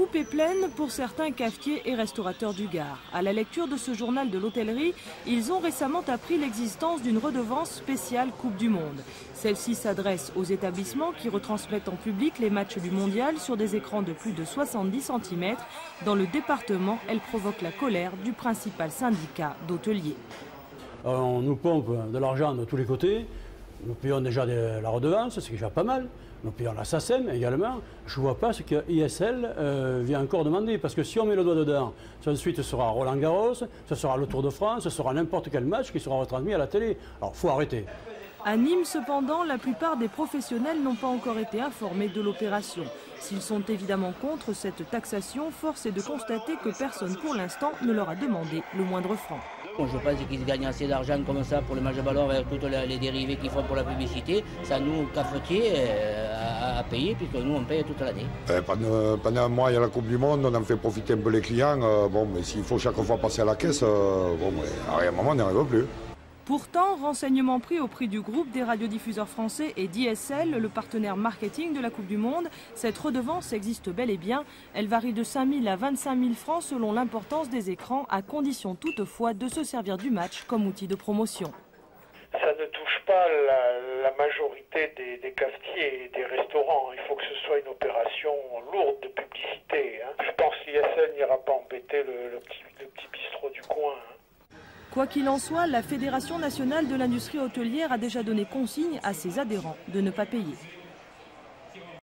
soupe est pleine pour certains cafetiers et restaurateurs du Gard. À la lecture de ce journal de l'hôtellerie, ils ont récemment appris l'existence d'une redevance spéciale Coupe du Monde. Celle-ci s'adresse aux établissements qui retransmettent en public les matchs du mondial sur des écrans de plus de 70 cm. Dans le département, elle provoque la colère du principal syndicat d'hôteliers. On nous pompe de l'argent de tous les côtés. Nous payons déjà la redevance, c'est déjà pas mal. Nous payons la SACEM également. Je ne vois pas ce que ISL vient encore demander. Parce que si on met le doigt dedans, ensuite ce sera Roland Garros, ce sera le Tour de France, ce sera n'importe quel match qui sera retransmis à la télé. Alors il faut arrêter. À Nîmes, cependant, la plupart des professionnels n'ont pas encore été informés de l'opération. S'ils sont évidemment contre cette taxation, force est de constater que personne pour l'instant ne leur a demandé le moindre franc. Je pense qu'ils gagnent assez d'argent comme ça pour le match de ballon avec toutes les dérivés qu'ils font pour la publicité. Ça nous, cafetiers, à payer puisque nous on paye toute l'année. Pendant un mois il y a la Coupe du Monde, on en fait profiter un peu les clients. Mais s'il faut chaque fois passer à la caisse, à un moment on n'y arrive plus. Pourtant, renseignements pris au prix du groupe des radiodiffuseurs français et d'ISL, le partenaire marketing de la Coupe du Monde, cette redevance existe bel et bien. Elle varie de 5 000 à 25 000 francs selon l'importance des écrans, à condition toutefois de se servir du match comme outil de promotion. Ça ne touche pas la majorité des cafetiers et des restaurants. Il faut que ce soit une opération lourde de publicité. Je pense que l'ISL n'ira pas embêter le petit bistrot du coin. Quoi qu'il en soit, la Fédération nationale de l'industrie hôtelière a déjà donné consigne à ses adhérents de ne pas payer.